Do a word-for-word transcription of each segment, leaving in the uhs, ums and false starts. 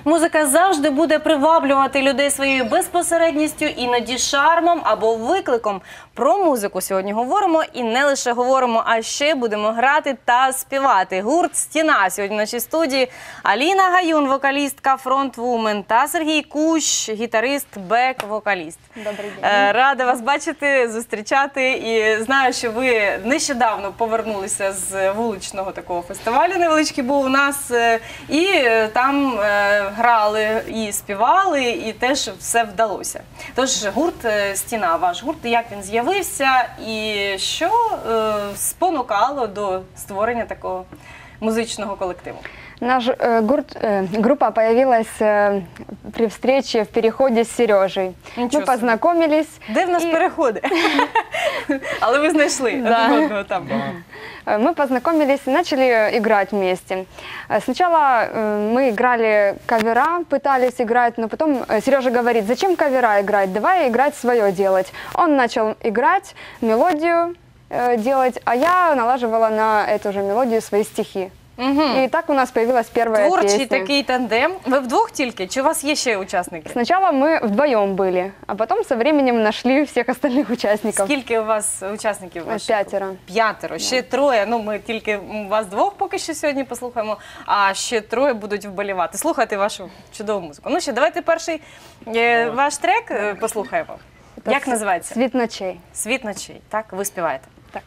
Музика завжди буде приваблювати людей своєю безпосередністю, іноді шармом або викликом. Про музику сьогодні говоримо і не лише говоримо, а ще будемо грати та співати. Гурт «Стіна» сьогодні в нашій студії. Аліна Гаюн, вокалістка, фронтвумен, та Сергій Кущ, гітарист, бек-вокаліст. Добрий день. Рада вас бачити, зустрічати. І знаю, що ви нещодавно повернулися з вуличного такого фестивалю, невеличкий був у нас, і там грали і співали, і теж все вдалося. Тож гурт «Стіна», ваш гурт, як він з'явився і що е, спонукало до створення такого музичного колективу? Наш э, гурт, э, группа появилась э, при встрече в переходе с Сережей. Ничего Мы познакомились. Де в нас и... переходи? Але ви знайшли Да. один одного там. Мы познакомились и начали играть вместе. Сначала мы играли кавера, пытались играть, но потом Сережа говорит: зачем кавера играть, давай играть свое делать. Он начал играть, мелодию делать, а я налаживала на эту же мелодию свои стихи. Угу. И так у нас появилась первая Творчий песня. такий тандем. Ви вдвох тільки? Чи у вас є ще учасники? Сначала мы вдвоем были, а потом со временем нашли всех остальных участников. Скільки у вас учасників? ваших? П'ятеро. П'ятеро. Ще троє. Ну, ми тільки вас двох поки що сьогодні послухаємо, а ще троє будуть вболівати. Слухайте вашу чудову музику. Ну що, давайте перший е, ваш трек е, послухаємо. Як називається? «Світ ночей». «Світ ночей». Так, ви співаєте. Так.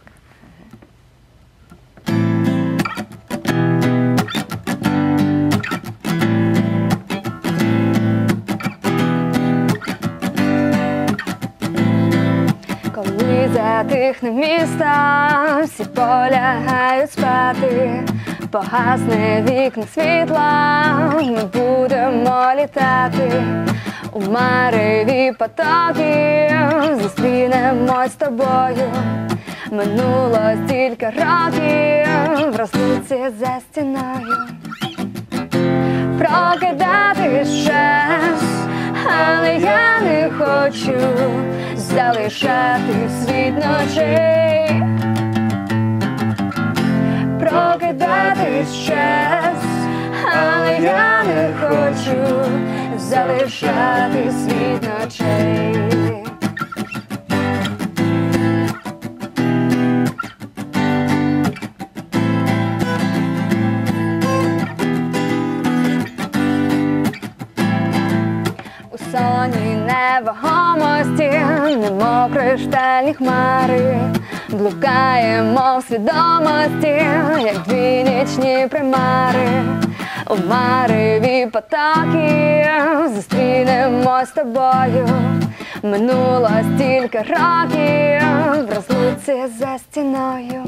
Коли затихне місто, всі полягають спати, погасне вікна світла, ми будемо літати. У мареві потоки зустрінемось з тобою. Минуло стільки років в розлуці за стіною. Прокидатись час, але я не хочу залишати світ ночей. Прокидатись час, але я не хочу залишати світ ночей. У соні невагомості, немов криштальні хмари, блукаємо в свідомості, як дві нічні примари. У мареві потоки зустрінемось з тобою. Минуло стільки років в розлуці за стіною.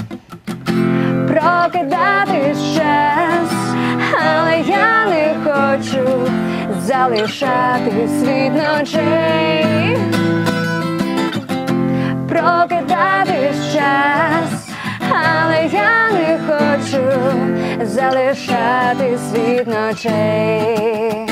Прокидатись час, але я не хочу залишати світ ночей. Прокидатись час, але я не хочу залишати світ ночей.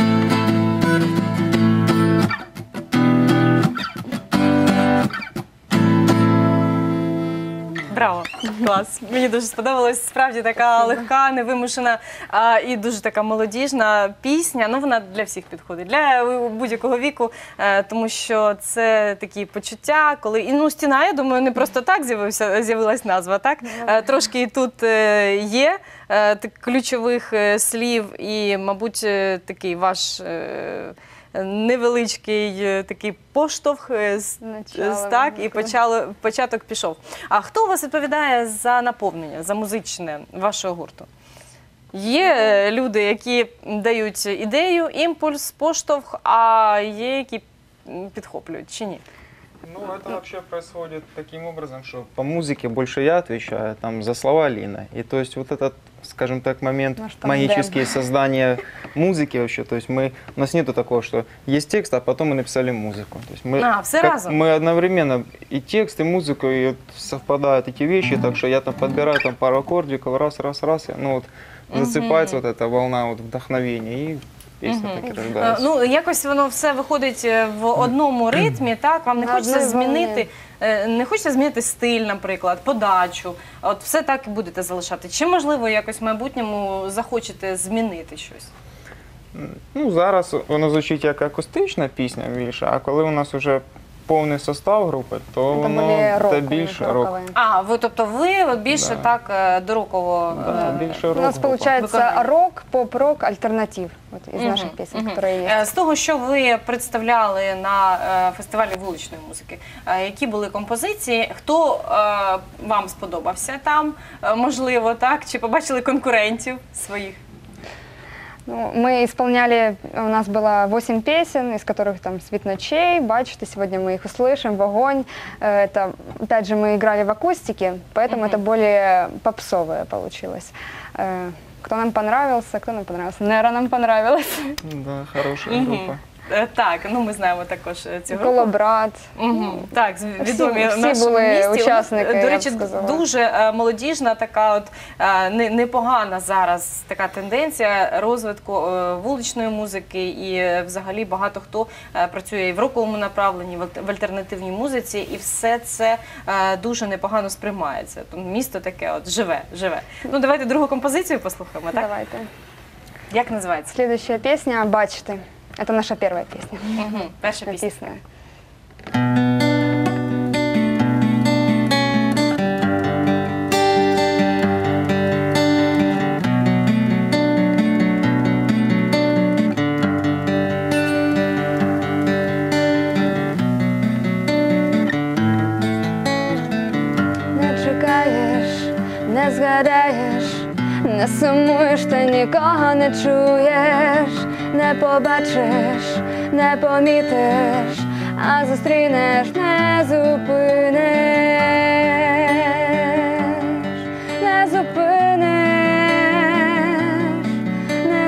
Браво! Клас! Мені дуже сподобалось. Справді така легка, невимушена а, і дуже така молодіжна пісня. Ну, вона для всіх підходить, для будь-якого віку, е, тому що це такі почуття, коли... І, ну, «Стіна», я думаю, не просто так з'явився, з'явилась назва, так? Е, трошки і тут е, є е, так, ключових е, слів і, мабуть, е, такий ваш... Е, невеличкий такий поштовх, Начало, так, і почало, початок пішов. А хто у вас відповідає за наповнення, за музичне вашого гурту? Є люди, які дають ідею, імпульс, поштовх, а є, які підхоплюють, чи ні? Ну, это вообще происходит таким образом, что по музыке больше я отвечаю, там за слова Алина. И то есть вот этот, скажем так, момент магические создания музыки вообще, то есть мы, у нас нету такого, что есть текст, а потом мы написали музыку. То есть мы, а, все как, разом? Мы одновременно и текст, и музыку, и вот совпадают эти вещи, так что я там подбираю там пару аккордиков, раз, раз, раз, и, ну вот засыпается вот эта волна вот вдохновения, и пісня Мгм. таки рождається. Ну, якось воно все виходить в одному ритмі, так? Вам не На хочеться одній змінити, волні. е, не хочеться змінити стиль, наприклад, подачу. От все так і будете залишати. Чи, можливо, якось в майбутньому захочете змінити щось? Ну, зараз воно звучить як акустична пісня більше, а коли у нас вже повний состав групи, то Это воно более та роковые, більше рок. роковые. А, ви, тобто ви от більше Да. так е, до рокового. Да, е, більше У рок. нас получается Выконание. рок, поп-рок, альтернатив вот, из Мгм, наших песен, мгм. которые Е, есть. З того, що ви представляли на е, фестивалі вуличної музики, е, які були композиції, хто е, вам сподобався там, е, можливо, так? Чи побачили конкурентів своїх? Ну, мы исполняли, у нас было восемь песен, из которых там «Свет ночей», «Бачите», сегодня мы их услышим, «В огонь». Э, Это, опять же, мы играли в акустике, поэтому Мгм. это более попсовое получилось. Э, Кто нам понравился, кто нам понравился. Нера нам понравилась. Да, хорошая Мгм. група. Е, Так, ну ми знаємо також е, цю групу. Колобрат. Мгм. Так, з- всі- відомі всі в нашому були місті. Вони, учасники, До я б речі, сказала. дуже е, молодіжна така от е, не- непогана зараз така тенденція розвитку е, вуличної музики, і е, взагалі багато хто е, працює і в роковому направленні, в аль- в альтернативній музиці, і все це е, дуже непогано сприймається. Тому місто таке от живе, живе. Ну давайте другу композицію послухаємо, так? Давайте. Як називається? Следующая песня «Бачите». Это наша первая песня, Мгм. Перша пісня. написанная. Не чекаєш, не згадаєш, не сумуєш, ти нікого не чуєш, не побачиш, не помітиш, а зустрінеш, не зупиниш, не зупиниш, не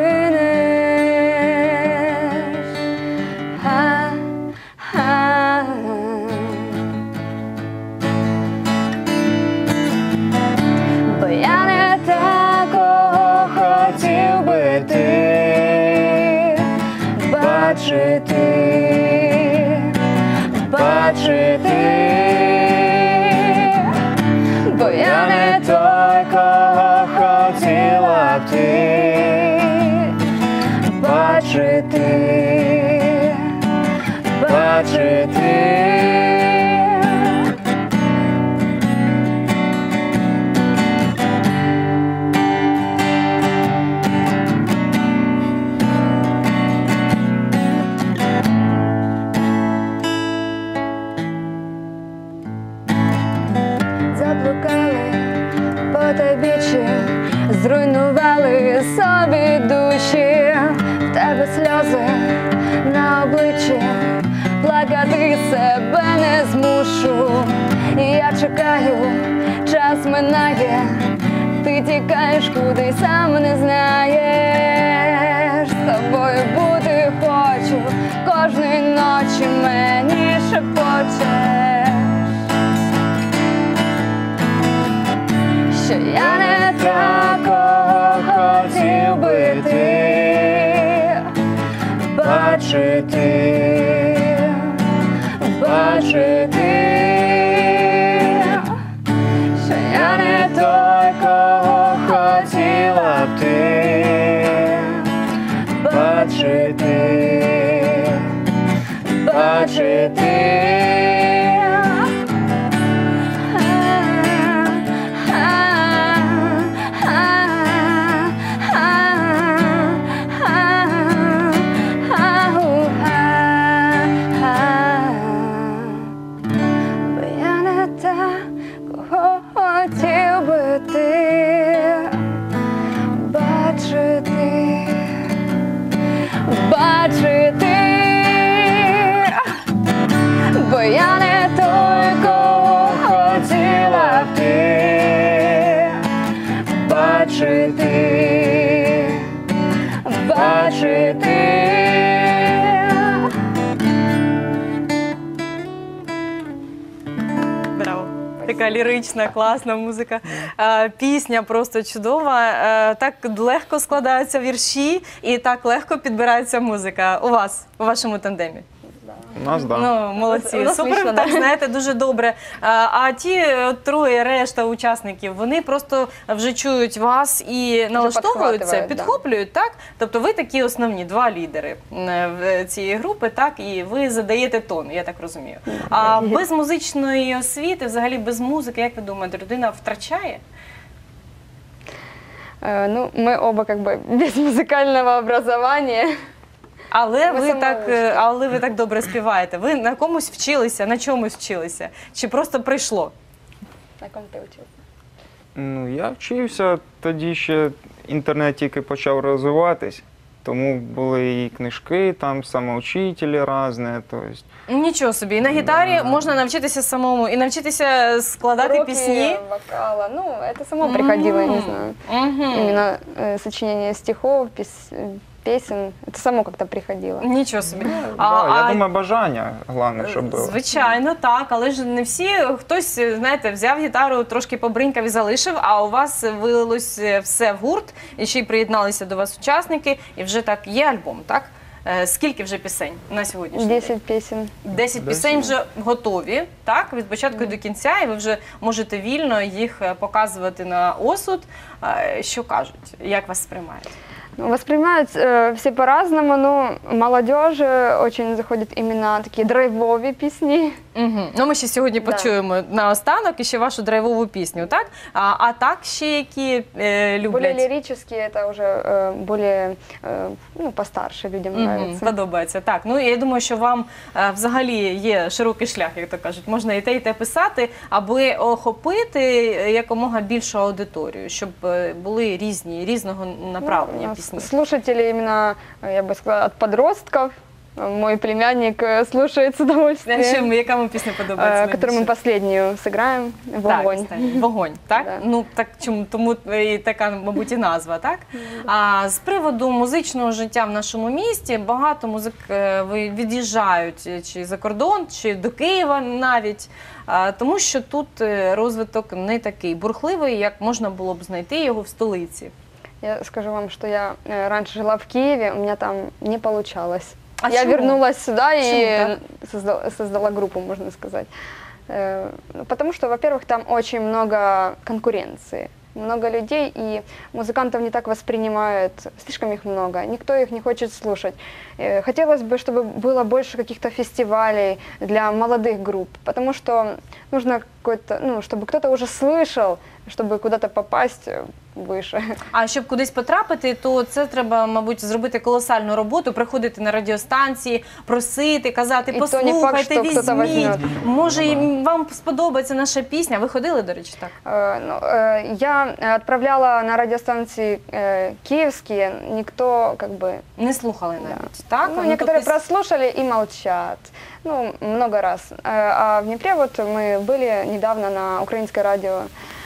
зупиниш. Ха-ха. Бо я не такого хотів би ти бачити, бачити, бо я не той, кого хотіла б ти бачити, бачити. Заблукали потойбіччі, зруйнували собі душі, в тебе сльози на обличчі, плакати себе не змушу. І я чекаю, час минає, ти тікаєш куди сам не знаєш. З тобою бути хочу, кожної ночі мені шепочеш, що я не такого хотів би ти бачити, бачити, що я не той, кого хотіла б ти бачити, бачити. Бо я не та, кого хотів би ти бачити, бачити, бо я не той, кого хотіла б ти бачити, бачити. Браво. Така лірична, класна музика. Е, Пісня просто чудова. Е, Так легко складаються вірші і так легко підбирається музика у вас, у вашому тандемі. У нас, да. Ну, молодці, У нас супер, вийшло, так да. знаєте, дуже добре. А, а ті е, троє, решта учасників, вони просто вже чують вас і налаштовуються, підхватують, да. підхоплюють, так? Тобто ви такі основні два лідери е, в цієї групи, так? І ви задаєте тон, я так розумію. А без музичної освіти, взагалі без музики, як ви думаєте, людина втрачає? Э, Ну, мы оба как бы без музыкального образования. Але Ми ви так, самоучки. е, але ви так добре співаєте. Ви на комусь вчилися, на чомусь вчилися? Чи просто прийшло? На ком ти вчився? Ну, я вчився, тоді ще інтернет тільки почав розвиватись, тому були і книжки, там самоучителі різні, тобто. Нічого собі. І на гітарі можна навчитися самому, і навчитися складати Уроки пісні. вокала. Ну, это само приходило, я не знаю. Мгм. Именно э, сочинение стихов, пес- э, песен, это само как-то приходило. Нічого собі. Да, А- я а- думаю, бажання, головне, щоб було. Звичайно, так, але ж не всі, хтось, знаєте, взяв гітару, трошки побринькав і залишив, а у вас вилилось все в гурт, і ще й приєдналися до вас учасники, і вже так є альбом, так? Е, Скільки вже пісень на сьогоднішній день? Десять песен. Десять Десять. пісень вже готові, так, від початку і до кінця, і ви вже можете вільно їх е, показувати на осуд. Е, Що кажуть, як вас сприймають? Ну, воспринимают э, все по-разному, но молодежь э, очень заходит именно такие драйвовые песни. Угу. Ну, ми ще сьогодні Да. почуємо наостанок і ще вашу драйвову пісню, так? А, а так ще які е, Более люблять? лирические, это уже э, более э, ну, постарше людям Мгм, нравится. подобається. Так, ну я думаю, що вам е, взагалі є широкий шлях, як то кажуть. Можна і те, і те писати, аби охопити якомога більшу аудиторію, щоб е, були різні, різного направлення Ну, у нас пісні. слушатели именно, э, я бы сказала, от подростков. Э, Мой племянник э, слушает с А удовольствием. що, яка вам пісня подобається? э, Которую мы найбільше? последнюю сыграем. Так, Вогонь. останній. Вогонь, так? Да. Ну, так чому, тому і така, мабуть, і назва, так? А з приводу музичного життя в нашому місті багато музик е, ви- від'їжджають е, чи за кордон, чи до Києва навіть, а, тому що тут е, розвиток не такий бурхливий, як можна було б знайти його в столиці. Я скажу вам, что я э, раньше жила в Киеве, у меня там не получалось. А я чему? вернулась сюда и Почему создала, создала группу, можно сказать. Э, ну, Потому что, во-первых, там очень много конкуренции, много людей, и музыкантов не так воспринимают, слишком их много, никто их не хочет слушать. Э, Хотелось бы, чтобы было больше каких-то фестивалей для молодых групп, потому что нужно какой-то, ну, чтобы кто-то уже слышал, чтобы куда-то попасть э, выше. А щоб кудись потрапити, то це треба, мабуть, зробити колосальну роботу, приходити на радіостанції, просити, казати, І то не факт, послухайте, що хтось візьміть, візьме. може і вам сподобається наша пісня. Ви ходили, до речі, так? Э, ну, э, Я отправляла на радиостанции э, киевские, никто как бы... Не слухали навіть, так? Ну, Ну, некоторые тобто, прослушали и молчат. Ну, много раз. Э, А в Днепре вот мы были недавно на украинское радио,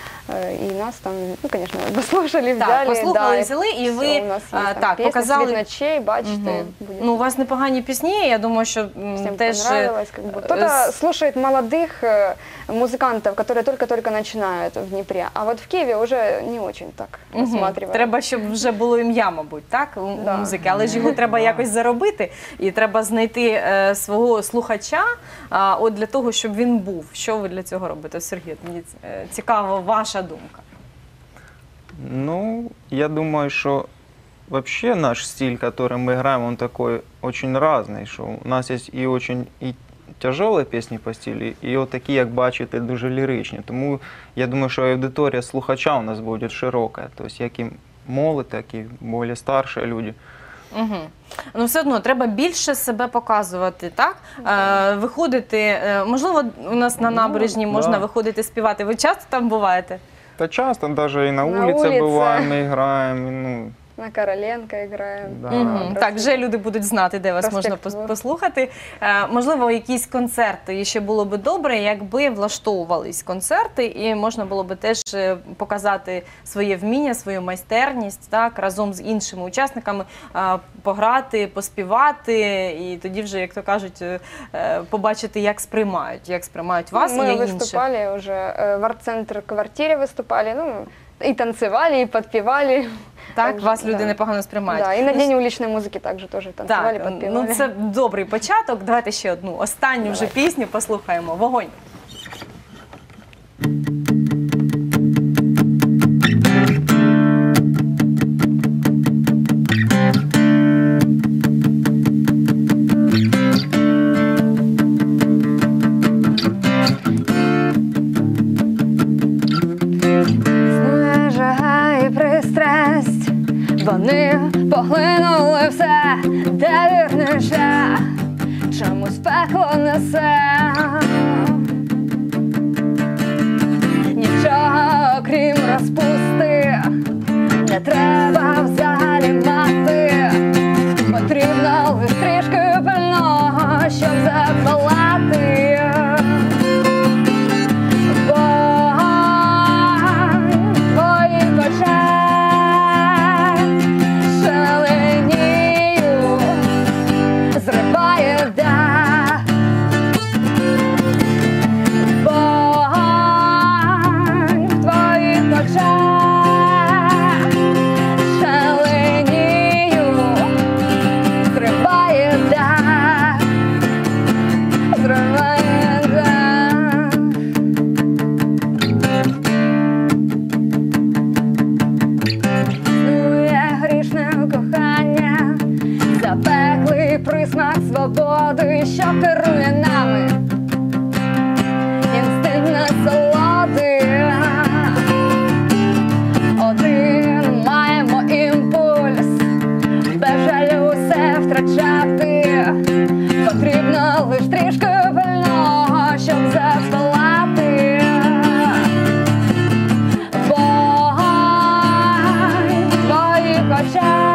э, и нас там, ну, конечно, послушали, Так, взяли. послухали, да, взяли, і всё, ви, у нас а, есть там так, песня показали- «Світ ночей», бачите, Мгм. будет. Ну, у вас непогані пісні, я думаю, що м, Всем теж... понравилось. Как бы. э, Кто-то с- слушает молодых э, музыкантов, которые только-только начинают в Днепре, а вот в Киеве уже не очень так Мгм. рассматривают. Треба, щоб вже було ім'я, мабуть, так, у у Да. музики, але ж його треба якось заробити, і треба знайти е, свого слухача, а, от для того, щоб він був. Що ви для цього робите, Сергій? Мені е, цікава ваша думка. Ну, я думаю, что вообще наш стиль, который мы играем, он такой очень разный, что у нас есть и очень и тяжелі пісні по стилі, і от такі, як бачите, дуже ліричні. Тому я думаю, що аудиторія слухача у нас буде широка, тобто як і молодь, так і більш старші люди. Угу. Ну, все одно треба більше себе показувати, так? Е, виходити, е, можливо, у нас на Ну, набережні можна да. виходити співати. Ви часто там буваєте? Та часто даже і на, На вулиці вулиці. буваємо, і граємо, і, ну, На Короленко играем. Да. Мгм. Просто- Так, вже люди будуть знати, де вас можна Проспект пос- Мир. послухати. Е, можливо, якісь концерти. І ще було би добре, якби влаштовувались концерти, і можна було би теж е, показати своє вміння, свою майстерність, так, разом з іншими учасниками, е, пограти, поспівати, і тоді вже, як то кажуть, е, е, побачити, як сприймають, як сприймають вас Мы і інших. выступали уже, э, в арт-центр квартире выступали, ну, И танцевали, и подпевали. Так, Так, вас люди да. непогано сприймають. Да, и на Ну, День уличной музыки также тоже танцевали, Так, подпевали. ну це добрий початок. Давайте ще одну останню вже пісню послухаємо. Вогонь. Існує жага і пристрасть, вони поглинули все, де вірний шлях, чомусь пекло несе. Нічого, окрім розпусти, не треба взагалі мати, потрібно лиш трішки пильного, щоб запалати. Запеклий присмак свободи, що керує нами, інстинкт насолоди. Один маємо імпульс, без жалю все втрачати, потрібно лиш трішки пильного, щоб запалати. Вогонь в твоїх очах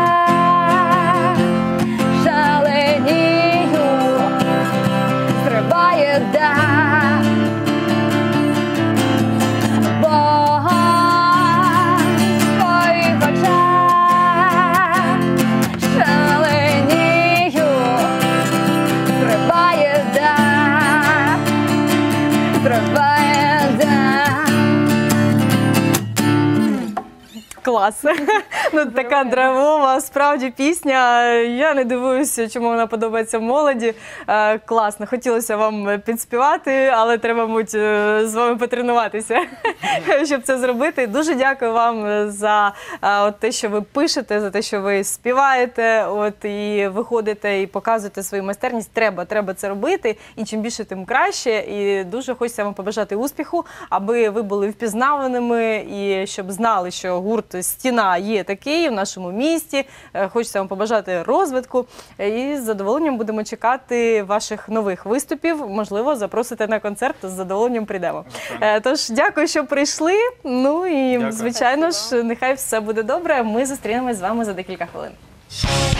Клас. Ну, така драйвова, справді, пісня. Я не дивуюся, чому вона подобається молоді. Е, класно. Хотілося вам підспівати, але треба, мабуть, з вами потренуватися, щоб це зробити. Дуже дякую вам за е, от те, що ви пишете, за те, що ви співаєте, от, і виходите, і показуєте свою майстерність. Треба, треба це робити. І чим більше, тим краще. І дуже хочеться вам побажати успіху, аби ви були впізнаваними і щоб знали, що гурт «Стіна» є такий в нашому місті. Хочеться вам побажати розвитку і з задоволенням будемо чекати ваших нових виступів. Можливо, запросите на концерт, з задоволенням прийдемо. Тож, дякую, що прийшли. Ну і, Дякую. звичайно ж, нехай все буде добре. Ми зустрінемось з вами за декілька хвилин.